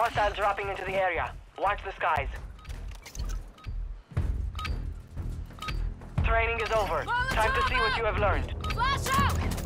Hostiles dropping into the area. Watch the skies. Training is over. Time to see what you have learned. Flash out!